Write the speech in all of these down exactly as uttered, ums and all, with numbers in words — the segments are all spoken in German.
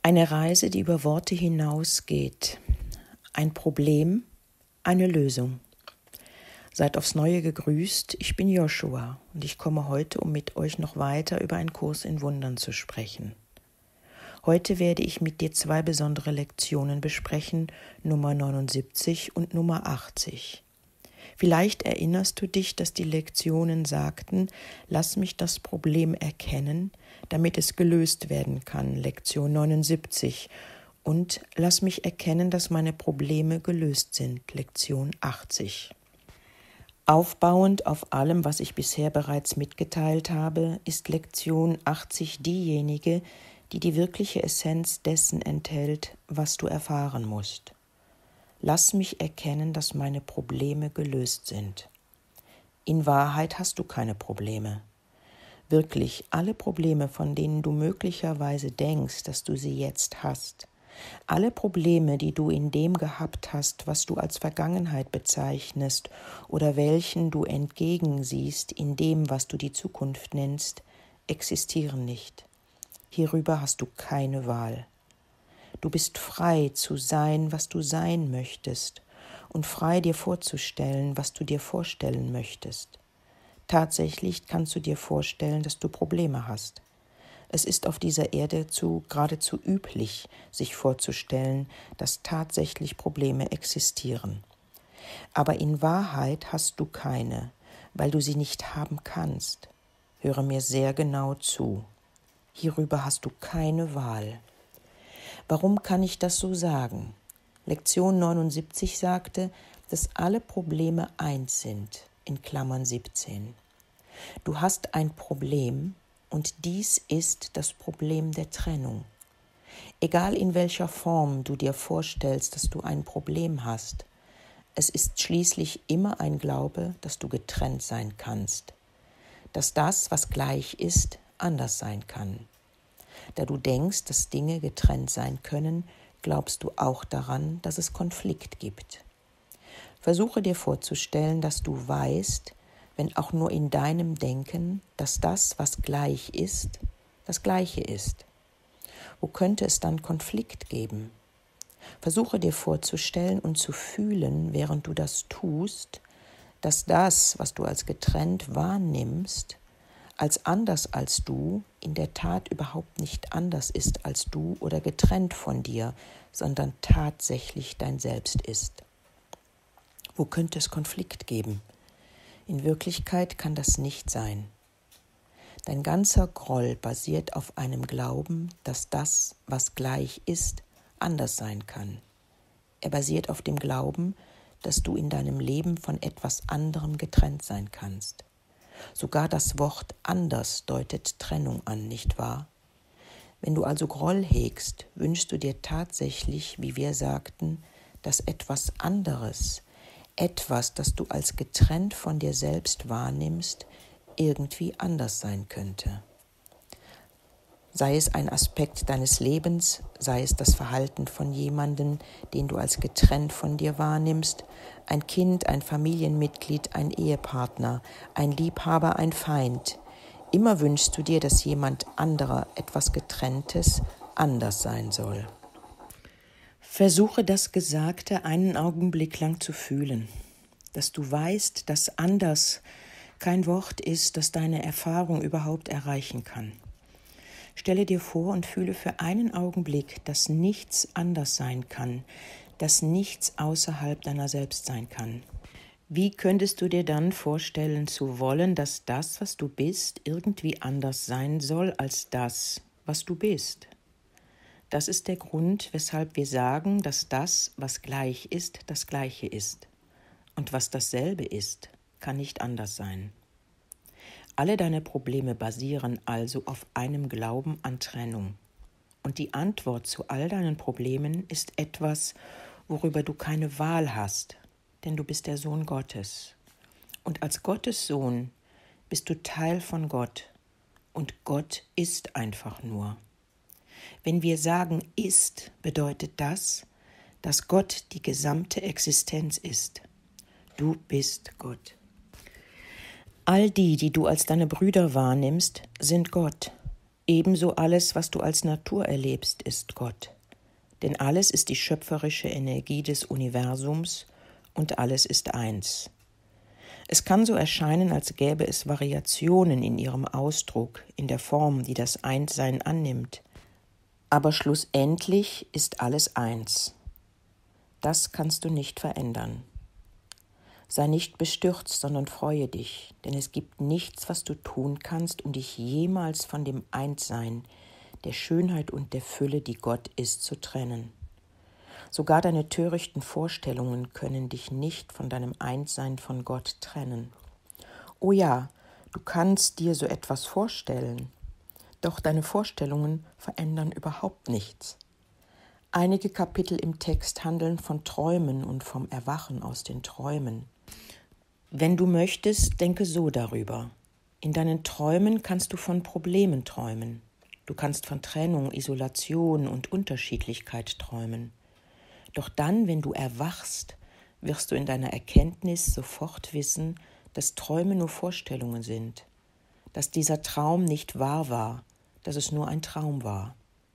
Eine Reise, die über Worte hinausgeht. Ein Problem, eine Lösung. Seid aufs Neue gegrüßt, ich bin Joshua und ich komme heute, um mit euch noch weiter über einen Kurs in Wundern zu sprechen. Heute werde ich mit dir zwei besondere Lektionen besprechen, Nummer neunundsiebzig und Nummer achtzig. Vielleicht erinnerst du dich, dass die Lektionen sagten, lass mich das Problem erkennen, damit es gelöst werden kann, Lektion neunundsiebzig, und lass mich erkennen, dass meine Probleme gelöst sind, Lektion achtzig. Aufbauend auf allem, was ich bisher bereits mitgeteilt habe, ist Lektion achtzig diejenige, die die wirkliche Essenz dessen enthält, was du erfahren musst. Lass mich erkennen, dass meine Probleme gelöst sind. In Wahrheit hast du keine Probleme. Wirklich, alle Probleme, von denen du möglicherweise denkst, dass du sie jetzt hast, alle Probleme, die du in dem gehabt hast, was du als Vergangenheit bezeichnest oder welchen du entgegensiehst in dem, was du die Zukunft nennst, existieren nicht. Hierüber hast du keine Wahl. Du bist frei zu sein, was du sein möchtest, und frei dir vorzustellen, was du dir vorstellen möchtest. Tatsächlich kannst du dir vorstellen, dass du Probleme hast. Es ist auf dieser Erde zu, geradezu üblich, sich vorzustellen, dass tatsächlich Probleme existieren. Aber in Wahrheit hast du keine, weil du sie nicht haben kannst. Höre mir sehr genau zu. Hierüber hast du keine Wahl. Warum kann ich das so sagen? Lektion neunundsiebzig sagte, dass alle Probleme eins sind, in Klammern siebzehn. Du hast ein Problem und dies ist das Problem der Trennung. Egal in welcher Form du dir vorstellst, dass du ein Problem hast, es ist schließlich immer ein Glaube, dass du getrennt sein kannst, dass das, was gleich ist, anders sein kann. Da du denkst, dass Dinge getrennt sein können, glaubst du auch daran, dass es Konflikt gibt. Versuche dir vorzustellen, dass du weißt, wenn auch nur in deinem Denken, dass das, was gleich ist, das Gleiche ist. Wo könnte es dann Konflikt geben? Versuche dir vorzustellen und zu fühlen, während du das tust, dass das, was du als getrennt wahrnimmst, als anders als du, in der Tat überhaupt nicht anders ist als du oder getrennt von dir, sondern tatsächlich dein Selbst ist. Wo könnte es Konflikt geben? In Wirklichkeit kann das nicht sein. Dein ganzer Groll basiert auf einem Glauben, dass das, was gleich ist, anders sein kann. Er basiert auf dem Glauben, dass du in deinem Leben von etwas anderem getrennt sein kannst. Sogar das Wort anders deutet Trennung an, nicht wahr? Wenn du also Groll hegst, wünschst du dir tatsächlich, wie wir sagten, dass etwas anderes, etwas, das du als getrennt von dir selbst wahrnimmst, irgendwie anders sein könnte. Sei es ein Aspekt deines Lebens, sei es das Verhalten von jemandem, den du als getrennt von dir wahrnimmst, ein Kind, ein Familienmitglied, ein Ehepartner, ein Liebhaber, ein Feind. Immer wünschst du dir, dass jemand anderer, etwas Getrenntes, anders sein soll. Versuche das Gesagte einen Augenblick lang zu fühlen, dass du weißt, dass anders kein Wort ist, das deine Erfahrung überhaupt erreichen kann. Stelle dir vor und fühle für einen Augenblick, dass nichts anders sein kann, dass nichts außerhalb deiner selbst sein kann. Wie könntest du dir dann vorstellen zu wollen, dass das, was du bist, irgendwie anders sein soll als das, was du bist? Das ist der Grund, weshalb wir sagen, dass das, was gleich ist, das Gleiche ist. Und was dasselbe ist, kann nicht anders sein. Alle deine Probleme basieren also auf einem Glauben an Trennung. Und die Antwort zu all deinen Problemen ist etwas, worüber du keine Wahl hast, denn du bist der Sohn Gottes. Und als Gottes Sohn bist du Teil von Gott. Und Gott ist einfach nur. Wenn wir sagen ist, bedeutet das, dass Gott die gesamte Existenz ist. Du bist Gott. All die, die du als deine Brüder wahrnimmst, sind Gott. Ebenso alles, was du als Natur erlebst, ist Gott. Denn alles ist die schöpferische Energie des Universums und alles ist eins. Es kann so erscheinen, als gäbe es Variationen in ihrem Ausdruck, in der Form, die das Einssein annimmt. Aber schlussendlich ist alles eins. Das kannst du nicht verändern. Sei nicht bestürzt, sondern freue dich, denn es gibt nichts, was du tun kannst, um dich jemals von dem Einssein, der Schönheit und der Fülle, die Gott ist, zu trennen. Sogar deine törichten Vorstellungen können dich nicht von deinem Einssein von Gott trennen. Oh ja, du kannst dir so etwas vorstellen, doch deine Vorstellungen verändern überhaupt nichts. Einige Kapitel im Text handeln von Träumen und vom Erwachen aus den Träumen. Wenn du möchtest, denke so darüber. In deinen Träumen kannst du von Problemen träumen. Du kannst von Trennung, Isolation und Unterschiedlichkeit träumen. Doch dann, wenn du erwachst, wirst du in deiner Erkenntnis sofort wissen, dass Träume nur Vorstellungen sind, dass dieser Traum nicht wahr war, dass es nur ein Traum war.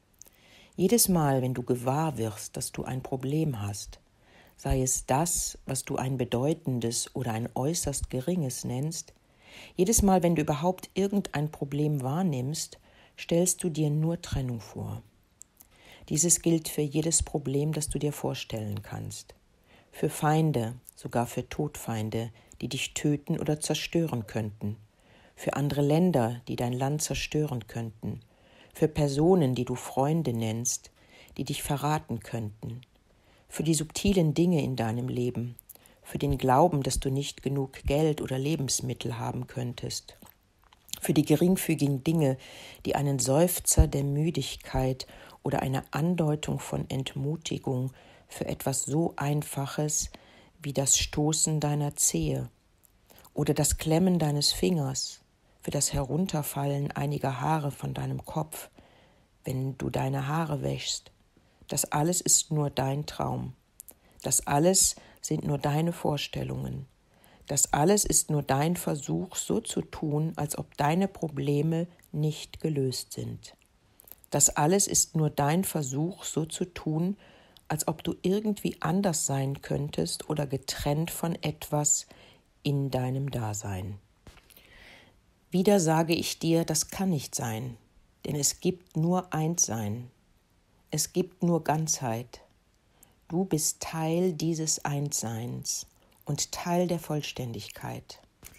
Jedes Mal, wenn du gewahr wirst, dass du ein Problem hast, sei es das, was du ein bedeutendes oder ein äußerst geringes nennst, jedes Mal, wenn du überhaupt irgendein Problem wahrnimmst, stellst du dir nur Trennung vor. Dieses gilt für jedes Problem, das du dir vorstellen kannst. Für Feinde, sogar für Todfeinde, die dich töten oder zerstören könnten. Für andere Länder, die dein Land zerstören könnten. Für Personen, die du Freunde nennst, die dich verraten könnten. Für die subtilen Dinge in deinem Leben. Für den Glauben, dass du nicht genug Geld oder Lebensmittel haben könntest. Für die geringfügigen Dinge, die einen Seufzer der Müdigkeit oder eine Andeutung von Entmutigung für etwas so Einfaches wie das Stoßen deiner Zehe oder das Klemmen deines Fingers, für das Herunterfallen einiger Haare von deinem Kopf, wenn du deine Haare wäschst. Das alles ist nur dein Traum. Das alles sind nur deine Vorstellungen. Das alles ist nur dein Versuch, so zu tun, als ob deine Probleme nicht gelöst sind. Das alles ist nur dein Versuch, so zu tun, als ob du irgendwie anders sein könntest oder getrennt von etwas in deinem Dasein. Wieder sage ich dir, das kann nicht sein, denn es gibt nur Einssein. Es gibt nur Ganzheit. Du bist Teil dieses Einsseins und Teil der Vollständigkeit.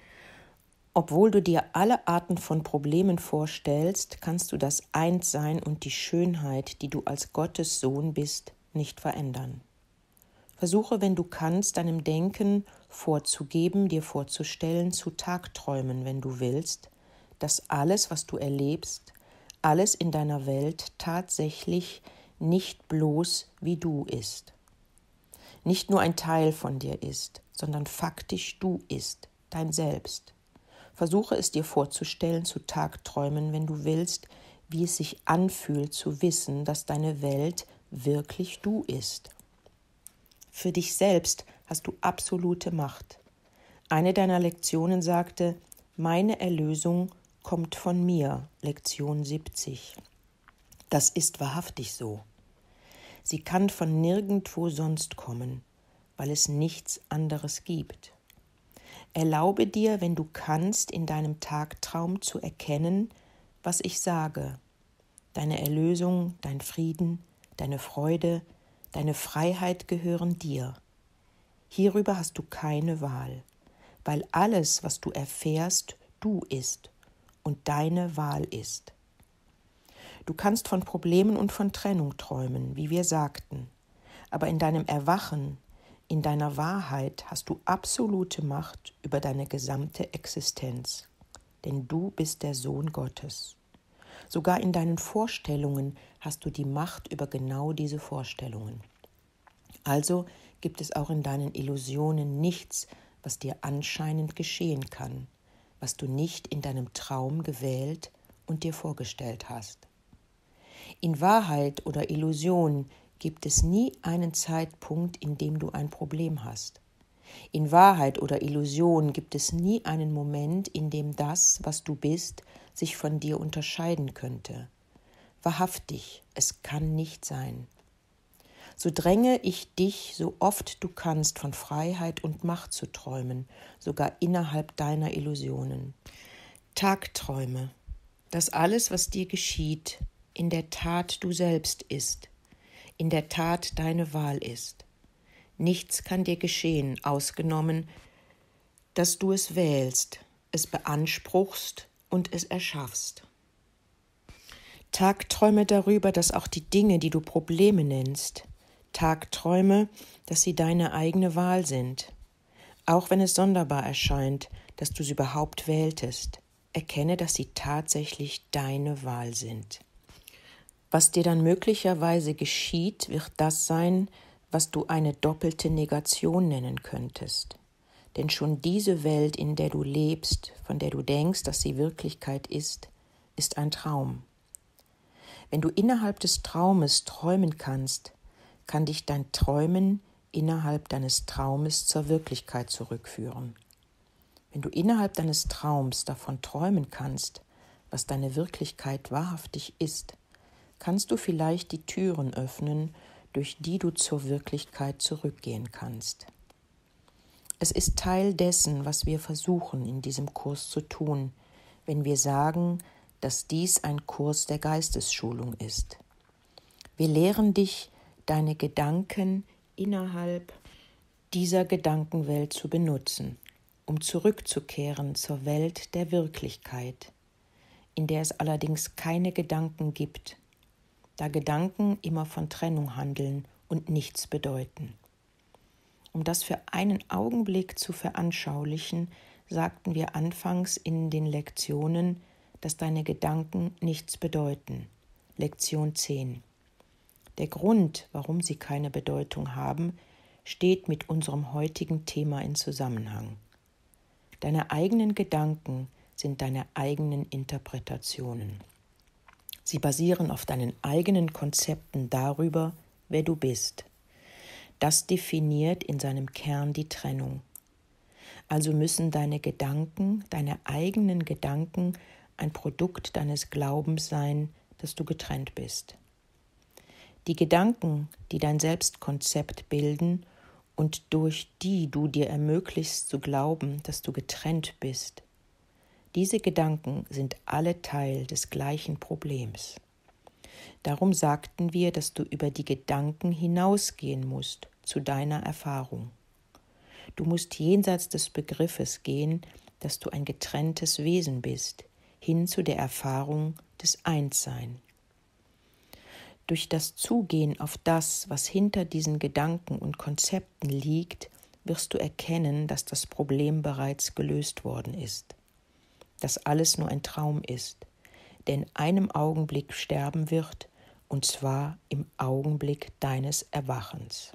Obwohl du dir alle Arten von Problemen vorstellst, kannst du das Einssein und die Schönheit, die du als Gottes Sohn bist, nicht verändern. Versuche, wenn du kannst, deinem Denken vorzugeben, dir vorzustellen, zu Tagträumen, wenn du willst, dass alles, was du erlebst, alles in deiner Welt tatsächlich nicht bloß wie du ist. Nicht nur ein Teil von dir ist, sondern faktisch du ist, dein Selbst. Versuche es dir vorzustellen, zu Tagträumen, wenn du willst, wie es sich anfühlt zu wissen, dass deine Welt wirklich du ist. Für dich selbst hast du absolute Macht. Eine deiner Lektionen sagte, meine Erlösung kommt von mir, Lektion siebzig. Das ist wahrhaftig so. Sie kann von nirgendwo sonst kommen, weil es nichts anderes gibt. Erlaube dir, wenn du kannst, in deinem Tagtraum zu erkennen, was ich sage. Deine Erlösung, dein Frieden, deine Freude, deine Freiheit gehören dir. Hierüber hast du keine Wahl, weil alles, was du erfährst, du ist und deine Wahl ist. Du kannst von Problemen und von Trennung träumen, wie wir sagten, aber in deinem Erwachen, in deiner Wahrheit hast du absolute Macht über deine gesamte Existenz, denn du bist der Sohn Gottes. Sogar in deinen Vorstellungen hast du die Macht über genau diese Vorstellungen. Also gibt es auch in deinen Illusionen nichts, was dir anscheinend geschehen kann, was du nicht in deinem Traum gewählt und dir vorgestellt hast. In Wahrheit oder Illusion gibt es nie einen Zeitpunkt, in dem du ein Problem hast. In Wahrheit oder Illusion gibt es nie einen Moment, in dem das, was du bist, sich von dir unterscheiden könnte. Wahrhaftig, es kann nicht sein. So dränge ich dich, so oft du kannst, von Freiheit und Macht zu träumen, sogar innerhalb deiner Illusionen. Tagträume, dass alles, was dir geschieht, in der Tat du selbst ist, in der Tat deine Wahl ist. Nichts kann dir geschehen, ausgenommen, dass du es wählst, es beanspruchst und es erschaffst. Tagträume darüber, dass auch die Dinge, die du Probleme nennst, Tagträume, dass sie deine eigene Wahl sind. Auch wenn es sonderbar erscheint, dass du sie überhaupt wähltest, erkenne, dass sie tatsächlich deine Wahl sind. Was dir dann möglicherweise geschieht, wird das sein, was du eine doppelte Negation nennen könntest. Denn schon diese Welt, in der du lebst, von der du denkst, dass sie Wirklichkeit ist, ist ein Traum. Wenn du innerhalb des Traumes träumen kannst, kann dich dein Träumen innerhalb deines Traumes zur Wirklichkeit zurückführen. Wenn du innerhalb deines Traums davon träumen kannst, was deine Wirklichkeit wahrhaftig ist, kannst du vielleicht die Türen öffnen, durch die du zur Wirklichkeit zurückgehen kannst. Es ist Teil dessen, was wir versuchen in diesem Kurs zu tun, wenn wir sagen, dass dies ein Kurs der Geistesschulung ist. Wir lehren dich, deine Gedanken innerhalb dieser Gedankenwelt zu benutzen, um zurückzukehren zur Welt der Wirklichkeit, in der es allerdings keine Gedanken gibt, da Gedanken immer von Trennung handeln und nichts bedeuten. Um das für einen Augenblick zu veranschaulichen, sagten wir anfangs in den Lektionen, dass deine Gedanken nichts bedeuten. Lektion zehn. Der Grund, warum sie keine Bedeutung haben, steht mit unserem heutigen Thema in Zusammenhang. Deine eigenen Gedanken sind deine eigenen Interpretationen. Sie basieren auf deinen eigenen Konzepten darüber, wer du bist. Das definiert in seinem Kern die Trennung. Also müssen deine Gedanken, deine eigenen Gedanken, ein Produkt deines Glaubens sein, dass du getrennt bist. Die Gedanken, die dein Selbstkonzept bilden und durch die du dir ermöglichst zu glauben, dass du getrennt bist, diese Gedanken sind alle Teil des gleichen Problems. Darum sagten wir, dass du über die Gedanken hinausgehen musst zu deiner Erfahrung. Du musst jenseits des Begriffes gehen, dass du ein getrenntes Wesen bist, hin zu der Erfahrung des Einssein. Durch das Zugehen auf das, was hinter diesen Gedanken und Konzepten liegt, wirst du erkennen, dass das Problem bereits gelöst worden ist, dass alles nur ein Traum ist, der in einem Augenblick sterben wird, und zwar im Augenblick deines Erwachens.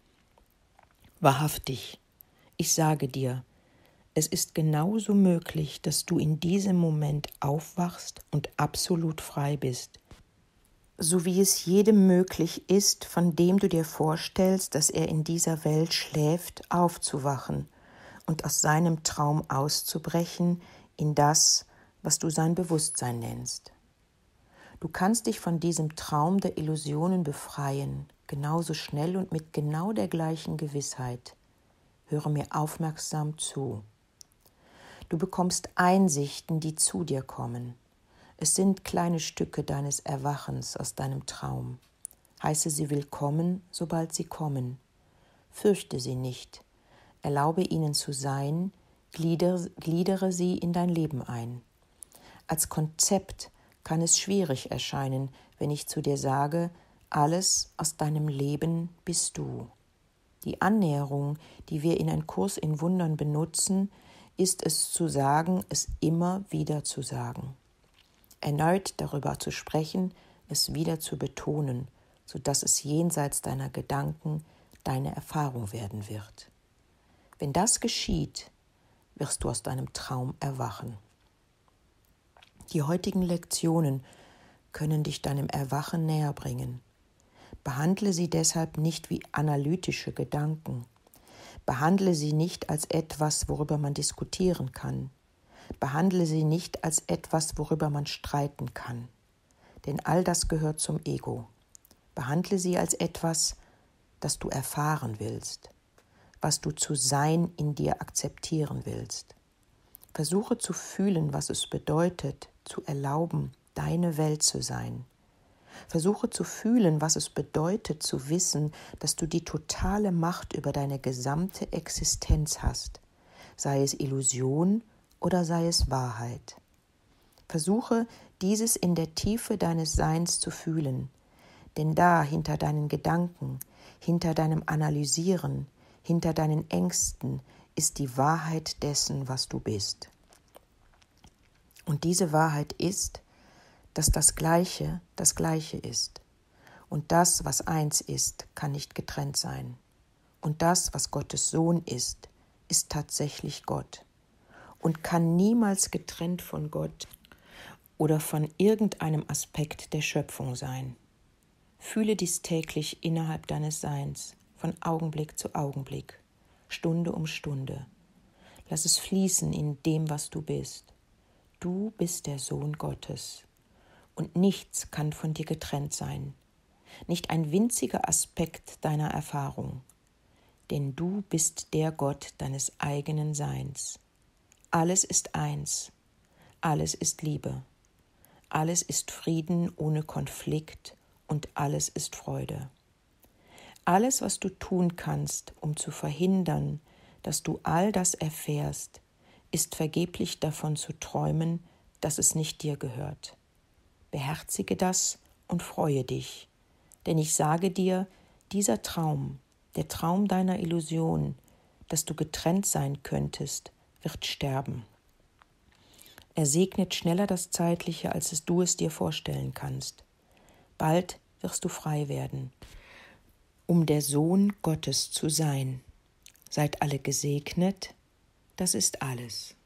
Wahrhaftig, ich sage dir, es ist genauso möglich, dass du in diesem Moment aufwachst und absolut frei bist, so wie es jedem möglich ist, von dem du dir vorstellst, dass er in dieser Welt schläft, aufzuwachen und aus seinem Traum auszubrechen in das, was du sein Bewusstsein nennst. Du kannst dich von diesem Traum der Illusionen befreien, genauso schnell und mit genau der gleichen Gewissheit. Höre mir aufmerksam zu. Du bekommst Einsichten, die zu dir kommen. Es sind kleine Stücke deines Erwachens aus deinem Traum. Heiße sie willkommen, sobald sie kommen. Fürchte sie nicht. Erlaube ihnen zu sein, gliedere, gliedere sie in dein Leben ein. Als Konzept kann es schwierig erscheinen, wenn ich zu dir sage, alles aus deinem Leben bist du. Die Annäherung, die wir in einem Kurs in Wundern benutzen, ist es zu sagen, es immer wieder zu sagen. Erneut darüber zu sprechen, es wieder zu betonen, sodass es jenseits deiner Gedanken deine Erfahrung werden wird. Wenn das geschieht, wirst du aus deinem Traum erwachen. Die heutigen Lektionen können dich deinem Erwachen näher bringen. Behandle sie deshalb nicht wie analytische Gedanken. Behandle sie nicht als etwas, worüber man diskutieren kann. Behandle sie nicht als etwas, worüber man streiten kann, denn all das gehört zum Ego. Behandle sie als etwas, das du erfahren willst, was du zu sein in dir akzeptieren willst. Versuche zu fühlen, was es bedeutet, zu erlauben, deine Welt zu sein. Versuche zu fühlen, was es bedeutet, zu wissen, dass du die totale Macht über deine gesamte Existenz hast, sei es Illusion oder sei es Wahrheit. Versuche, dieses in der Tiefe deines Seins zu fühlen, denn da hinter deinen Gedanken, hinter deinem Analysieren, hinter deinen Ängsten ist die Wahrheit dessen, was du bist. Und diese Wahrheit ist, dass das Gleiche das Gleiche ist. Und das, was eins ist, kann nicht getrennt sein. Und das, was Gottes Sohn ist, ist tatsächlich Gott und kann niemals getrennt von Gott oder von irgendeinem Aspekt der Schöpfung sein. Fühle dies täglich innerhalb deines Seins, von Augenblick zu Augenblick, Stunde um Stunde. Lass es fließen in dem, was du bist. Du bist der Sohn Gottes. Und nichts kann von dir getrennt sein, nicht ein winziger Aspekt deiner Erfahrung, denn du bist der Gott deines eigenen Seins. Alles ist eins, alles ist Liebe, alles ist Frieden ohne Konflikt und alles ist Freude. Alles, was du tun kannst, um zu verhindern, dass du all das erfährst, ist vergeblich davon zu träumen, dass es nicht dir gehört. Beherzige das und freue dich, denn ich sage dir, dieser Traum, der Traum deiner Illusion, dass du getrennt sein könntest, wird sterben. Er segnet schneller das Zeitliche, als es du es dir vorstellen kannst. Bald wirst du frei werden, um der Sohn Gottes zu sein. Seid alle gesegnet, das ist alles.